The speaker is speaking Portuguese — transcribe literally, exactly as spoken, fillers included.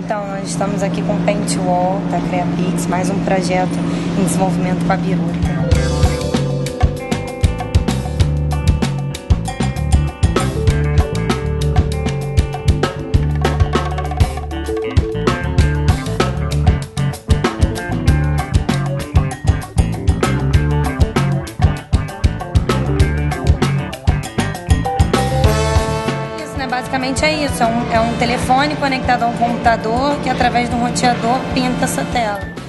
Então, nós estamos aqui com o Paint Wall da CreaPix, mais um projeto em desenvolvimento com a Biruta. Basicamente é isso, é um, é um telefone conectado a um computador que através de um roteador pinta essa tela.